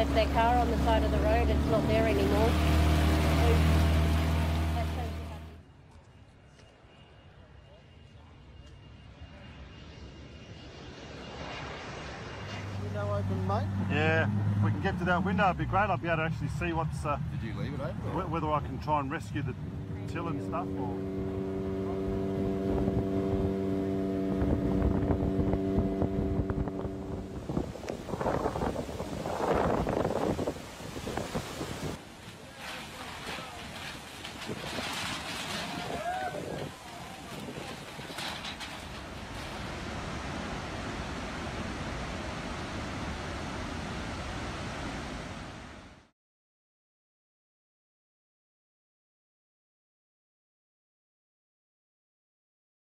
left their car on the side of the road. It's not there anymore. Window open, mate? Yeah, if we can get to that window, it'd be great. I'll be able to actually see what's... Did you leave it open? whether I can try and rescue the till and stuff, or...